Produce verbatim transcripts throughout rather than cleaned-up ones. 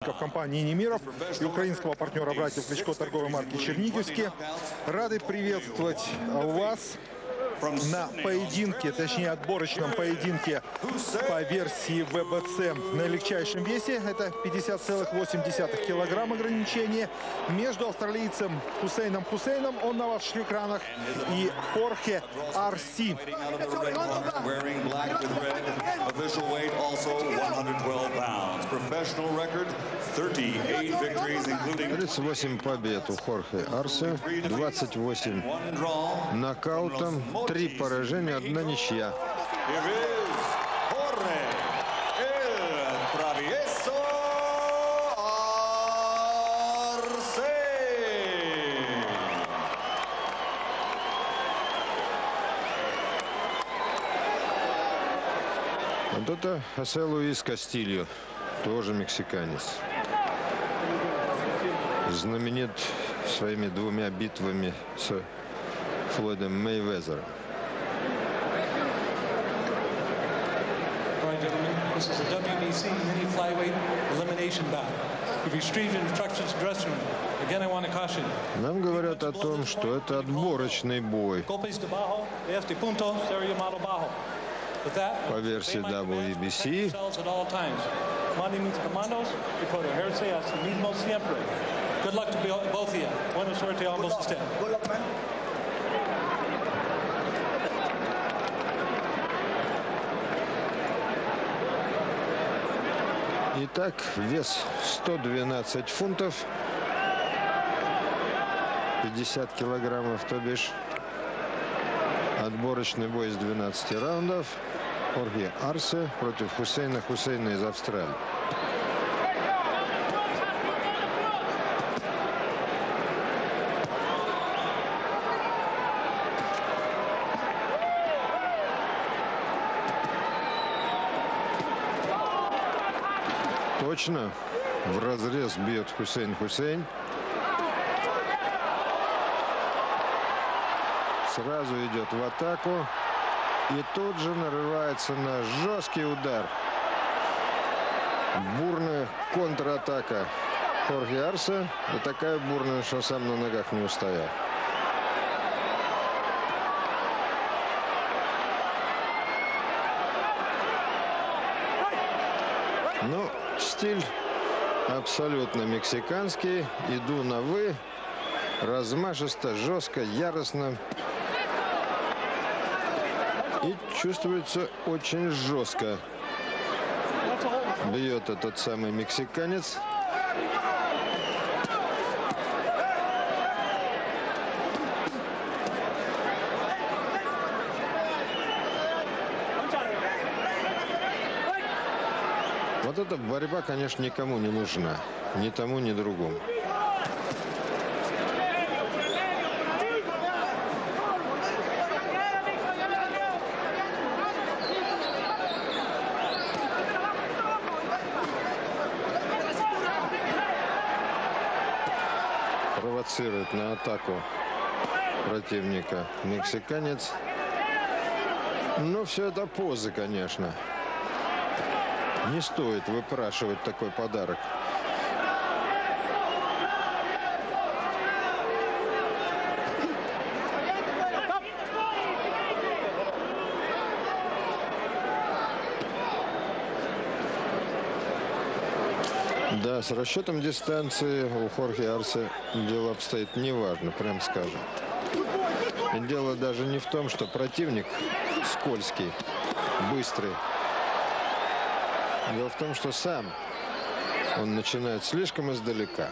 сотрудников компании «Немиров» и украинского партнера братьев Кличко торговой марки «Черниговские». Рады приветствовать вас на поединке, точнее отборочном поединке по версии вэ бэ цэ на легчайшем весе. Это пятьдесят целых восемь десятых килограмм ограничение между австралийцем Хусейном Хусейном, он на ваших экранах, и Хорхе Арси. тридцать восемь побед у Хорхе Арси, двадцать восемь нокаутом, три поражения, одна ничья. Вот это Хосе Луис Кастильо, тоже мексиканец. Знаменит своими двумя битвами с Флойдом Мейвезером. This is a дабл ю би си mini flyweight elimination bout. If you read instructions to dressing room, again I want to caution. Нам говорят о том, что это отборочный бой. По версии дабл ю би си. Good luck to both of you. Buena suerte a ambos ustedes. Итак, вес сто двенадцать фунтов, пятьдесят килограммов, то бишь отборочный бой из двенадцати раундов. Хорхе Арси против Хусейна Хусейна из Австралии. Точно в разрез бьет Хусейн Хусейн. Сразу идет в атаку. И тут же нарывается на жесткий удар. Бурная контратака Хорхе Арси. И такая бурная, что сам на ногах не устоял. Ну, стиль абсолютно мексиканский. Иду на «вы». Размашисто, жестко, яростно. И чувствуется очень жестко. Бьет этот самый мексиканец. Вот эта борьба, конечно, никому не нужна. Ни тому, ни другому. Провоцирует на атаку противника мексиканец. Но все это позы, конечно. Не стоит выпрашивать такой подарок. Да, с расчетом дистанции у Хорхе Арси дело обстоит неважно, прям скажем. И дело даже не в том, что противник скользкий, быстрый. Дело в том, что сам он начинает слишком издалека.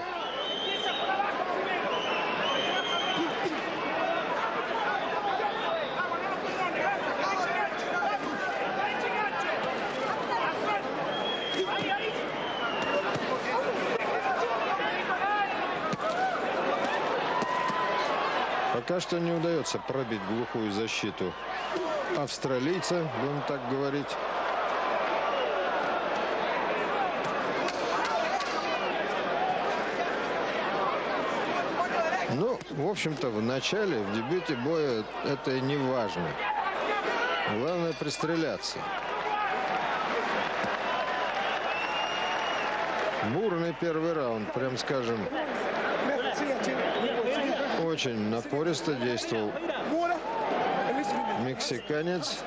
Пока что не удается пробить глухую защиту австралийца, будем так говорить. Ну, в общем-то, в начале, в дебюте боя это и не важно. Главное пристреляться. Бурный первый раунд, прям скажем. Очень напористо действовал мексиканец.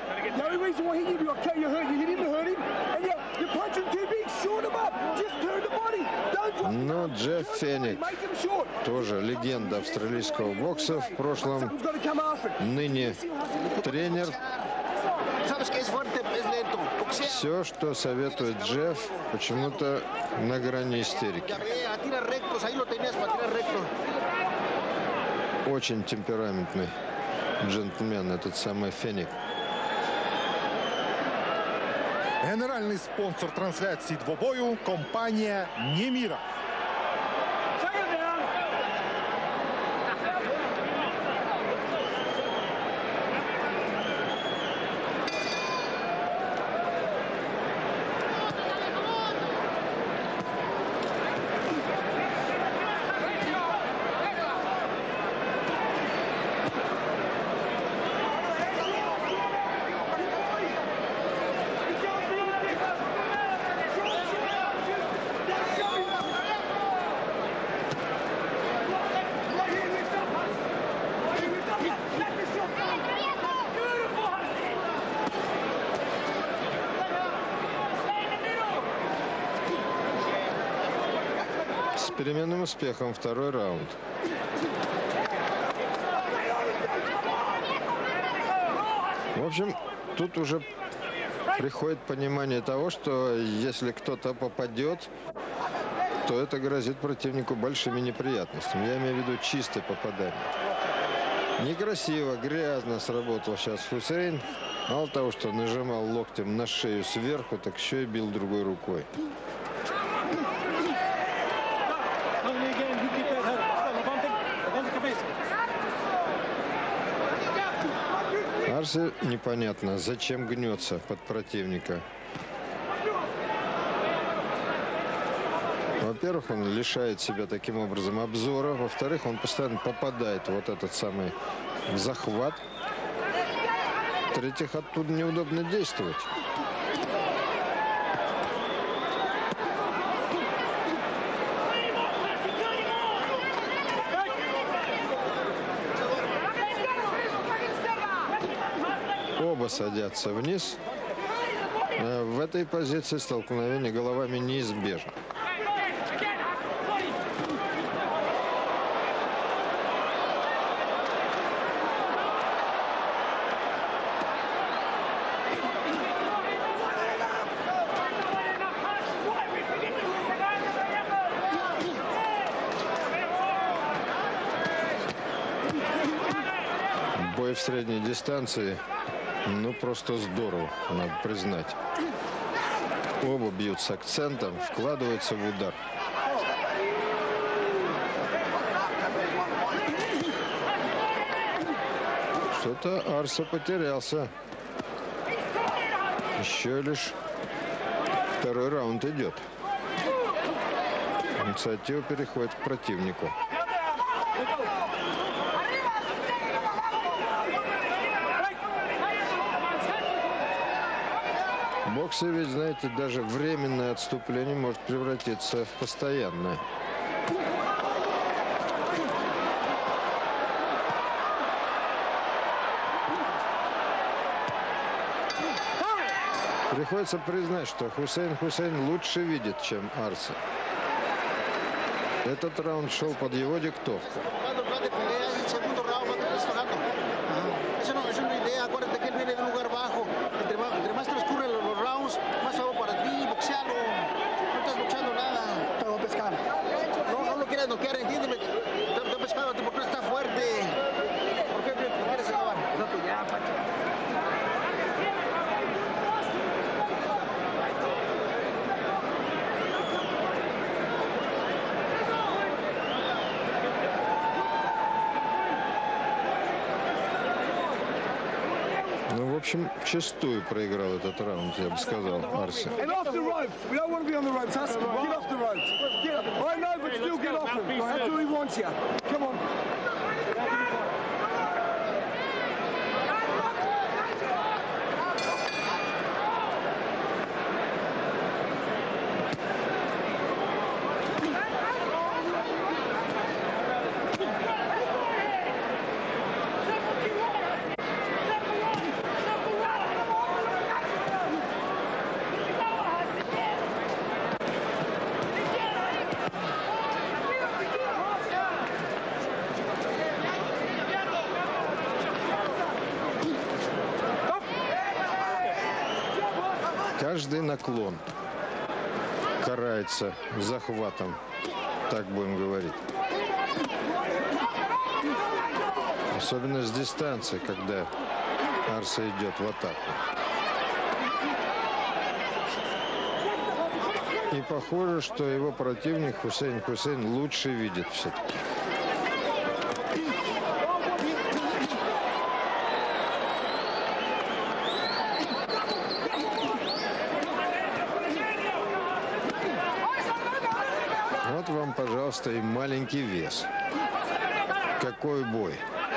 Но Джефф Феник, тоже легенда австралийского бокса в прошлом, ныне тренер. Все, что советует Джефф, почему-то на грани истерики. Очень темпераментный джентльмен этот самый Феник. Генеральный спонсор трансляции двобою – компания Немира. С переменным успехом второй раунд. В общем, тут уже приходит понимание того, что если кто-то попадет, то это грозит противнику большими неприятностями. Я имею в виду чистое попадание. Некрасиво, грязно сработал сейчас Хусейн. Мало того, что нажимал локтем на шею сверху, так еще и бил другой рукой. Арсе непонятно, зачем гнется под противника. Во-первых, он лишает себя таким образом обзора. Во-вторых, он постоянно попадает в вот этот самый захват. В-третьих, оттуда неудобно действовать. Оба садятся вниз. В этой позиции столкновение головами неизбежно. Бой в средней дистанции, ну, просто здорово, надо признать. Оба бьют с акцентом, вкладываются в удар. Что-то Арсе потерялся. Еще лишь второй раунд идет. Инициатива переходит к противнику. В боксе ведь, знаете, даже временное отступление может превратиться в постоянное. Приходится признать, что Хусейн Хусейн лучше видит, чем Арсе. Этот раунд шел под его диктовку. Ну, в общем, вчистую проиграл этот раунд, я бы сказал, Арсе. Каждый наклон карается захватом, так будем говорить. Особенно с дистанции, когда Арсе идет в атаку. И похоже, что его противник Хусейн Хусейн лучше видит все-таки. Вот вам, пожалуйста, и маленький вес. Какой бой.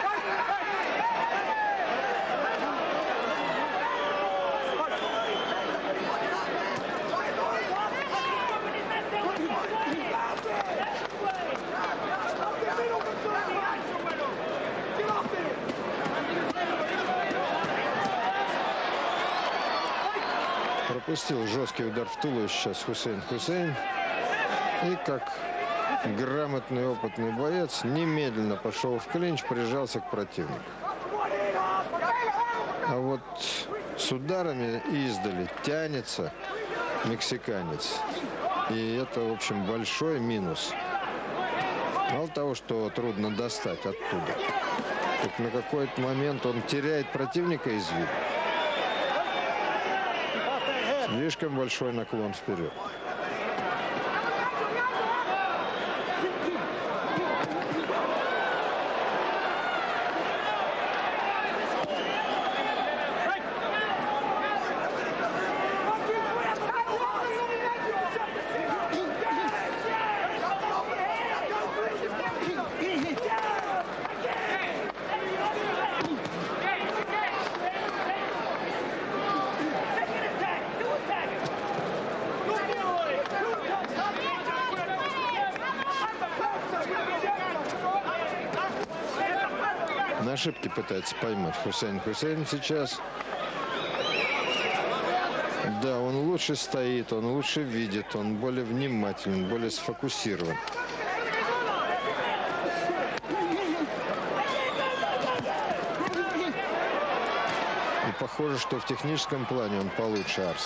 Пропустил жесткий удар в туловище сейчас Хусейн Хусейн. И как грамотный опытный боец немедленно пошел в клинч, прижался к противнику. А вот с ударами издали тянется мексиканец. И это, в общем, большой минус. Мало того, что трудно достать оттуда, так на какой-то момент он теряет противника из виду. Слишком большой наклон вперед. На ошибки пытается поймать Хусейн Хусейн сейчас. Да, он лучше стоит, он лучше видит, он более внимателен, более сфокусирован. И похоже, что в техническом плане он получше Арса.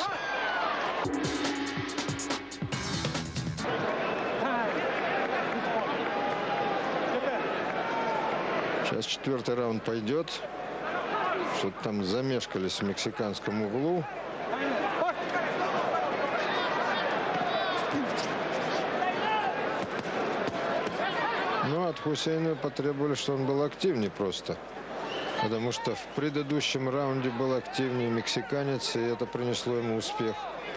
Сейчас четвертый раунд пойдет. Что-то там замешкались в мексиканском углу. Но от Хусейна потребовали, что он был активнее просто. Потому что в предыдущем раунде был активнее мексиканец, и это принесло ему успех.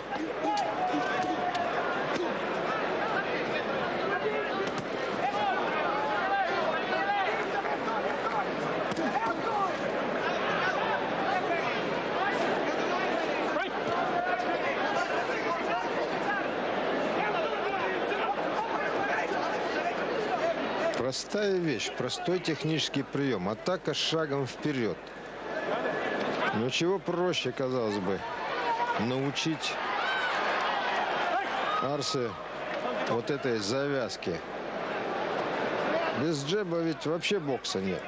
Простая вещь, простой технический прием. Атака шагом вперед. Но чего проще, казалось бы, научить Арсе вот этой завязки. Без джеба ведь вообще бокса нет.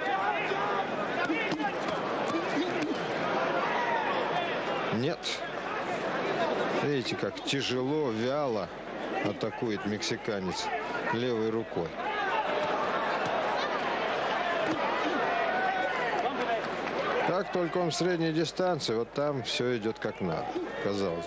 Нет. Видите, как тяжело, вяло атакует мексиканец левой рукой. Как только он в средней дистанции, вот там все идет как надо, казалось бы.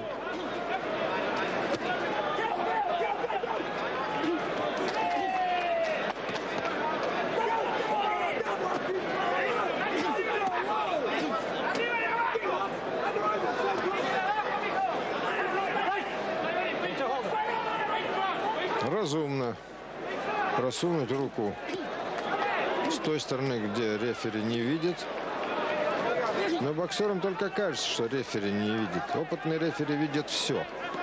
Разумно просунуть руку с той стороны, где рефери не видит. Но боксерам только кажется, что рефери не видит. Опытный рефери видит все.